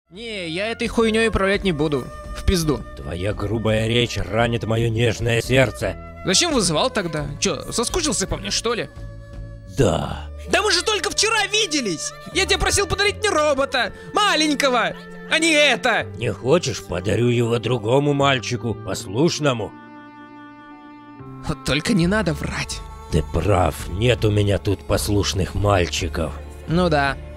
Не, я этой хуйней управлять не буду. В пизду. Твоя грубая речь ранит мое нежное сердце. Зачем вызывал тогда? Чё, соскучился по мне, что ли? Да. Да мы же только вчера виделись! Я тебя просил подарить мне робота! Маленького! А не это! Не хочешь, подарю его другому мальчику, послушному. Вот только не надо врать. Ты прав, нет у меня тут послушных мальчиков. Ну да.